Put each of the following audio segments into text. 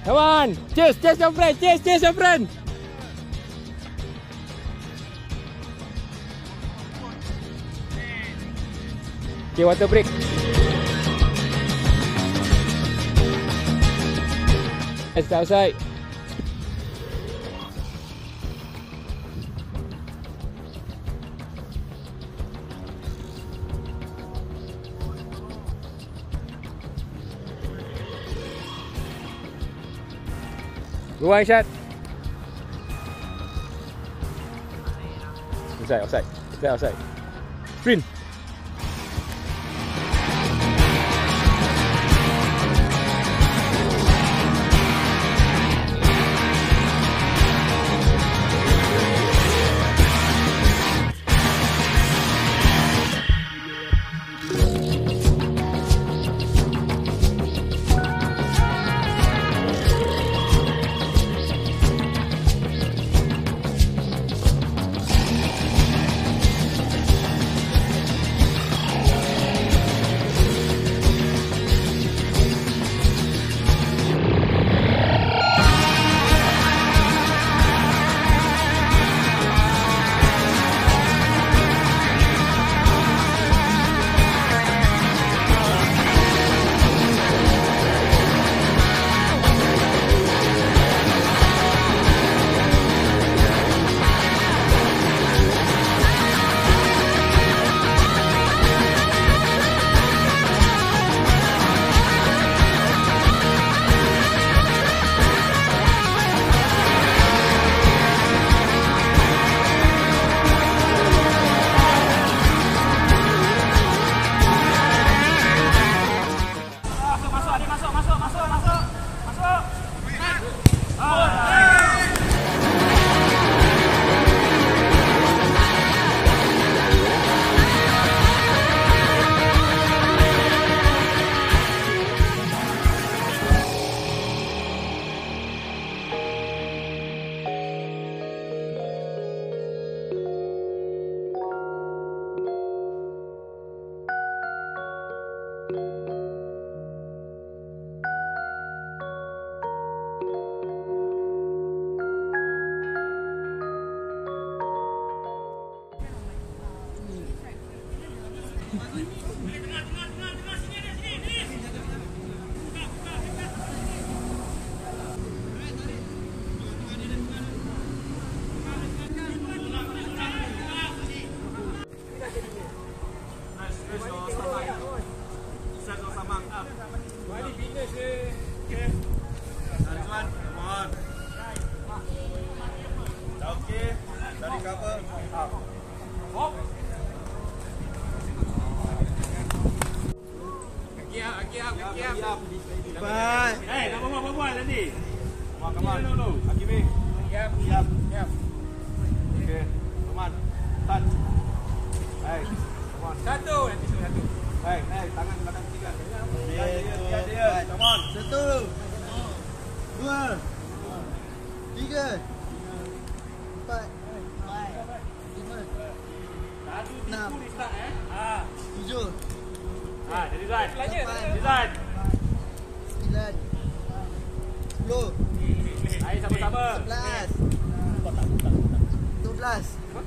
Come on. Chase your friend. Chase your friend. Okay, water break. It's outside. Go on, shot. Outside. Sprint. Hey, nak berbual tadi. Come on. Hakim. Siap. Okay. Come on. Start. Hey. Come on. Satu. Hey, tangan belakang tiga. Dia. Come on. 1 2 3 4 5 6 7 jadi Zat. Zat. 9 10 Hai sama-sama. 11 12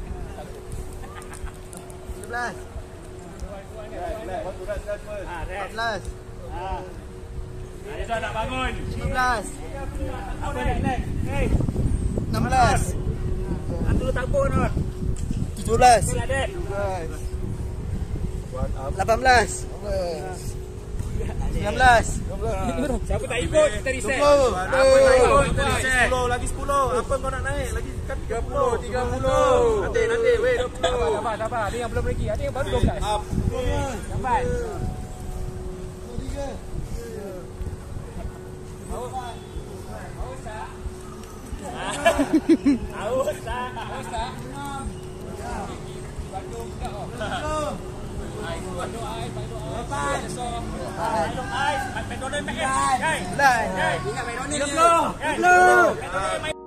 13 14 Dah nak bangun. 15 Apa relax? Hey. 16 Antu tabur not. 17 Adik. 18 19 Siapa tak ikut kita reset. 20 Apa tak ikut kita reset. 10 lagi 10. Apa kau nak naik? Lagi kan 30. Nanti weh 20. Sabar. Ada yang belum lagi. Ada yang baru 12. Sampai. Haus tak? Bandung juga oh. Bandung ais. Bandung ais. McDonald. Ingat McDonald ni.